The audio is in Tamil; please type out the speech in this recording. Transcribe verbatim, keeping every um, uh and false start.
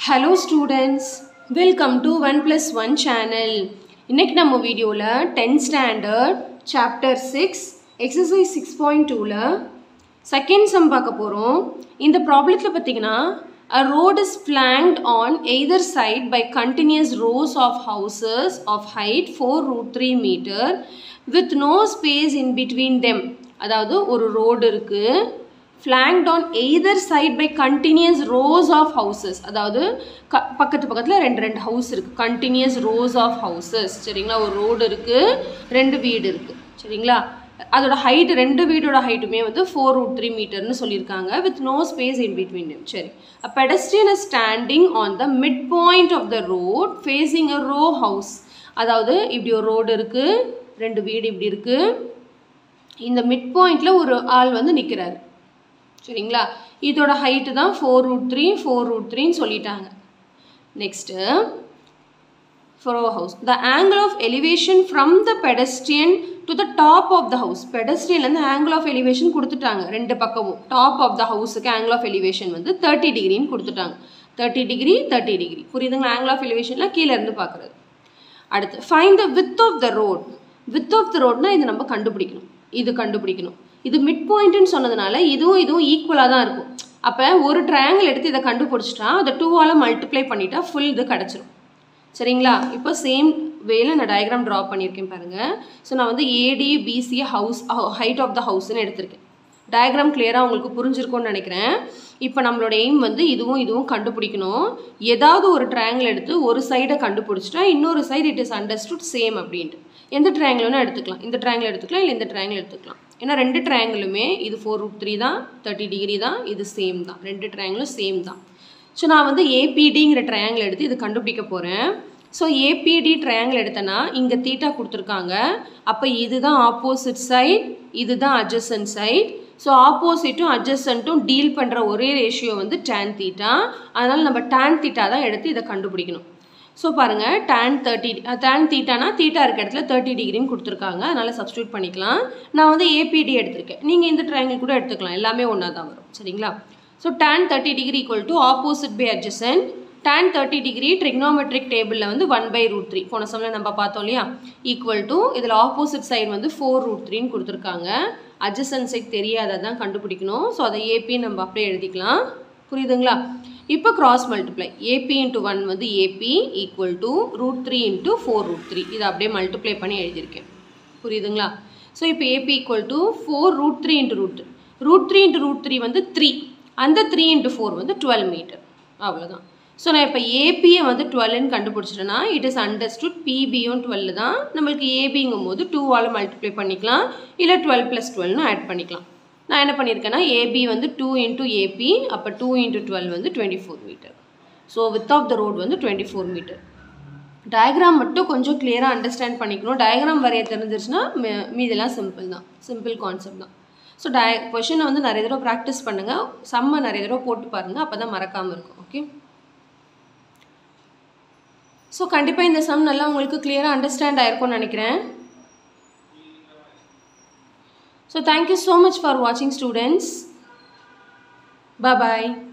Hello students, welcome to one plus one channel. இன்னைக்கு நம்ம வீடியோல tenth standard chapter six exercise six point two ல second sum பார்க்க போறோம். இந்த ப்ராப்ளத்துல பாத்தீங்கன்னா a road is flanked on either side by continuous rows of houses of height four root three meter with no space in between them. அதாவது ஒரு ரோட் இருக்கு, flanked on either side by continuous rows of houses. அதாவது பக்கத்து பக்கத்துல ரெண்டு ரெண்டு ஹவுஸ் இருக்கு, continuous rows of houses. சரிங்களா, ஒரு ரோடு இருக்கு, ரெண்டு வீடு இருக்கு. சரிங்களா, அதோட ஹைட் ரெண்டு வீடோட ஹைட்டுமே வந்து four root three மீட்டர்னு சொல்லியிருக்காங்க, with no space in between them. சரி, a pedestrian is standing on the midpoint of the road facing a row house. அதாவது இப்படி ஒரு ரோடு இருக்கு, ரெண்டு வீடு இப்படி இருக்கு, இந்த மிட் பாயிண்ட்ல ஒரு ஆள் வந்து நிக்கிறாரு. சரிங்களா, இதோட ஹைட் தான் four root three four root three ன்னு சொல்லிட்டாங்க. Next for a house, the angle of elevation from the pedestrian to the top of the house. pedestrianல இருந்து angle of elevation கொடுத்துட்டாங்க, ரெண்டு பக்கமும் top of the houseக்கு angle of elevation வந்து thirty degree ன்னு கொடுத்துட்டாங்க. thirty degree thirty degree புரியுதுங்களா? angle of elevationல கீழ இருந்து பார்க்கிறது. அடுத்து find the width of the road. width of the roadனா இது நம்ம கண்டுபிடிக்கணும், இது கண்டுபிடிக்கணும். இது மிட் பாயிண்ட்னு சொன்னதுனால இதுவும் இதுவும் ஈக்குவலாக தான் இருக்கும். அப்போ ஒரு ட்ரையாங்கிள் எடுத்து இதை கண்டுபிடிச்சிட்டா அதை டூவால் மல்டிப்ளை பண்ணிட்டா ஃபுல் இது கிடச்சிரும். சரிங்களா, இப்போ சேம் வேல நான் டயக்ராம் ட்ரா பண்ணியிருக்கேன் பாருங்கள். ஸோ நான் வந்து AD BC house height of the ஹவுஸ்ன்னு எடுத்திருக்கேன். டயக்ராம் கிளியராக உங்களுக்கு புரிஞ்சிருக்கும்னு நினைக்கிறேன். இப்போ நம்மளோட எய்ம் வந்து இதுவும் இதுவும் கண்டுபிடிக்கணும். ஏதாவது ஒரு ட்ரையாங்கிள் எடுத்து ஒரு சைடை கண்டுபிடிச்சிட்டா இன்னொரு side it is understood same அப்படின்ட்டு. எந்த ட்ரையாங்கிளும் எடுத்துக்கலாம், இந்த ட்ரையாங்கிள் எடுத்துக்கலாம், இல்லை இந்த ட்ரையாங்கிள் எடுத்துக்கலாம். ஏன்னா ரெண்டு ட்ரையாங்கிளுமே இது ஃபோர் ரூட் த்ரீ தான், தேர்ட்டி டிகிரி தான், இது சேம் தான், ரெண்டு ட்ரையாங்கிளும் சேம் தான். ஸோ நான் வந்து ஏபிடிங்கிற ட்ரையாங்கிள் எடுத்து இது கண்டுபிடிக்க போகிறேன். ஸோ ஏபிடி ட்ரையாங்கிள் எடுத்தேன்னா இங்கே தீட்டா கொடுத்துருக்காங்க, அப்போ இதுதான் ஆப்போசிட் சைட், இதுதான் அட்ஜசன்ட் சைட். ஸோ ஆப்போசிட்டும் அட்ஜசன்ட்டும் டீல் பண்ணுற ஒரே ரேஷியோ வந்து tan தீட்டா. அதனால் நம்ம tan தீட்டா தான் எடுத்து இதை கண்டுபிடிக்கணும். ஸோ பாருங்கள், tan தேர்ட்டி tan தீட்டானா தீட்டா இருக்க இடத்துல தேர்ட்டி டிகிரின்னு கொடுத்துருக்காங்க, அதனால் சப்ஸ்டியூட் பண்ணிக்கலாம். நான் வந்து ஏபிடி எடுத்திருக்கேன், நீங்கள் இந்த ட்ரையாங்கிள் கூட எடுத்துக்கலாம், எல்லாமே ஒன்றா தான் வரும். சரிங்களா, so tan thirty degree equal to opposite by adjacent. tan thirty degree trigonometric டேபிளில் வந்து ஒன் பை ரூட் த்ரீ போன சமயம் நம்ம பார்த்தோம் இல்லையா, ஈக்குவல் டு இதில் ஆப்போசிட் சைடு வந்து ஃபோர் ரூட் த்ரீன்னு கொடுத்துருக்காங்க. அட்ஜசன்ட் சைட் தெரியாத தான் கண்டுபிடிக்கணும். ஸோ அதை ஏபி நம்ம அப்படியே எழுதிக்கலாம். புரியுதுங்களா? இப்போ cross multiply, AB into one வந்து AB equal to root three into four root three இதை அப்படியே மல்டிப்ளை பண்ணி எழுதியிருக்கேன். புரியுதுங்களா? ஸோ இப்போ AB equal to four root three into root three root three into root three வந்து த்ரீ, அந்த த்ரீ இன்ட்டு ஃபோர் வந்து டுவெல் மீட்டர், அவ்வளோதான். ஸோ நான் இப்போ ஏபியை வந்து டுவெல்னு கண்டுபிடிச்சிட்டேன்னா இட் இஸ் அண்டர்ஸ்டுட் பிபியும் டுவெல் தான். நம்மளுக்கு ஏபிங்கும் போது டூவால் மல்டிப்ளை பண்ணிக்கலாம், இல்லை டுவெல் ப்ளஸ் டுவெல்னு ஆட் பண்ணிக்கலாம். நான் என்ன பண்ணியிருக்கேன்னா ஏபி வந்து டூ இன்ட்டு ஏபி, அப்போ டூ இன்ட்டு டுவெல் வந்து twenty four metre. So width of the road வந்து டுவெண்ட்டி ஃபோர் மீட்டர். டயக்ராம் மட்டும் கொஞ்சம் கிளியராக அண்டர்ஸ்டாண்ட் பண்ணிக்கணும். டயக்ராம் வரைய தெரிஞ்சிருச்சுன்னா மீதெல்லாம் சிம்பிள் தான், சிம்பிள் கான்செப்ட் தான். ஸோ டய கொஷனை வந்து நிறைய தடவை ப்ராக்டிஸ் பண்ணுங்கள், சம்மை நிறைய தடவை போட்டு பாருங்கள், அப்போ தான் மறக்காமல் இருக்கும். ஓகே, ஸோ கண்டிப்பாக இந்த சம் நல்லா உங்களுக்கு கிளியராக அண்டர்ஸ்டாண்ட் ஆயிருக்கும்னு நினைக்கிறேன். So thank you so much for watching students. Bye bye.